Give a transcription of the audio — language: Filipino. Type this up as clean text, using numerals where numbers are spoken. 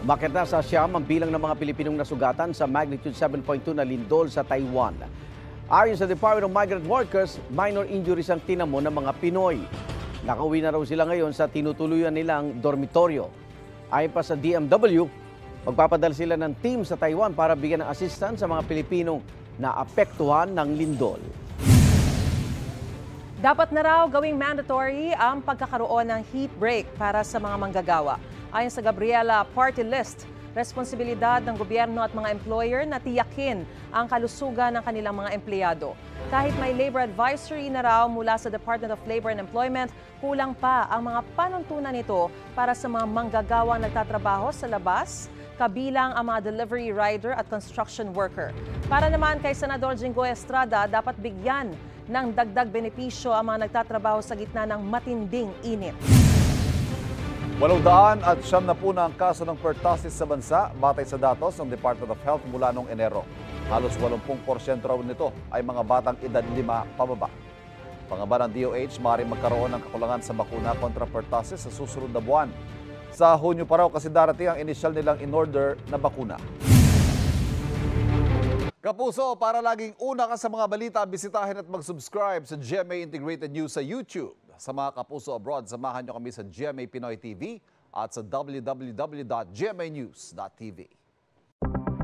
Umakyat na sa siyam ang bilang ng mga Pilipinong nasugatan sa magnitude 7.2 na lindol sa Taiwan. Ayon sa Department of Migrant Workers, minor injuries ang tinamo ng mga Pinoy. Nakauwi na raw sila ngayon sa tinutuluyan nilang dormitoryo. Ayon pa sa DMW, magpapadala sila ng team sa Taiwan para bigyan ng assistance sa mga Pilipinong naapektuhan ng lindol. Dapat na raw gawing mandatory ang pagkakaroon ng heat break para sa mga manggagawa. Ayon sa Gabriela Party List, responsibilidad ng gobyerno at mga employer na tiyakin ang kalusugan ng kanilang mga empleyado. Kahit may labor advisory na raw mula sa Department of Labor and Employment, kulang pa ang mga panuntunan nito para sa mga manggagawang nagtatrabaho sa labas, kabilang ang mga delivery rider at construction worker. Para naman kay Senador Jinggoy Estrada, dapat bigyan ng dagdag benepisyo ang mga nagtatrabaho sa gitna ng matinding init. 800 na ang kaso ng pertussis sa bansa batay sa datos ng Department of Health mula noong Enero. Halos 80% raw nito ay mga batang edad 5 pababa. Pangamba ng DOH, maaaring magkaroon ng kakulangan sa bakuna kontra pertussis sa susunod na buwan. Sa Hunyo pa raw kasi darating ang initial nilang in-order na bakuna. Kapuso, para laging una ka sa mga balita, bisitahin at mag-subscribe sa GMA Integrated News sa YouTube. Sa mga kapuso abroad, samahan nyo kami sa GMA Pinoy TV at sa www.gmanews.tv.